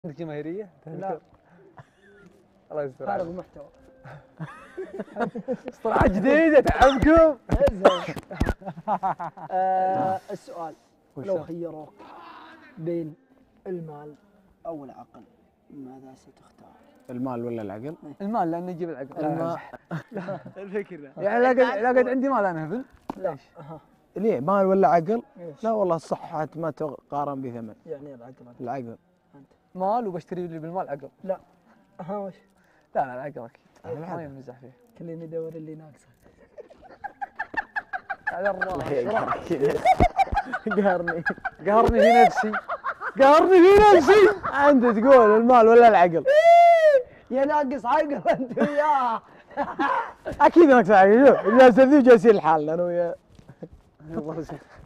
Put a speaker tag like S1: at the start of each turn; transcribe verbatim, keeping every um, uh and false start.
S1: عندك جماهيرية؟
S2: لا
S1: الله يستر
S2: فارغ
S1: عليك.
S2: محتوى.
S1: اصطلاحات جديدة تعبكم.
S2: زين. آه، السؤال لو خيروك بين المال أو العقل ماذا ستختار؟
S3: المال ولا العقل؟
S1: المال لأنه يجيب العقل.
S3: المال.
S1: الفكرة يعني لقد لقد عندي مال أنا هبل.
S2: لا أها.
S3: ليه مال ولا عقل؟
S2: إيش؟
S3: لا والله الصحة ما تقارن بثمن.
S2: يعني العقل أنت.
S3: العقل.
S2: أنت.
S1: مال وبشتري لي بالمال عقل.
S2: لا أها وش؟
S1: لا لا العقل أكيد.
S3: العقل.
S1: ما يمزح فيه.
S2: خليني أدور اللي ناقصه.
S1: على الراس.
S3: قهرني.
S1: قهرني في نفسي. قهرني في نفسي.
S3: انت تقول المال ولا العقل؟
S2: يا ناقص عقل أنت وياه.
S3: اكيد انك عقل. شوف جالسين ذي جالسين لحالنا انا وياه.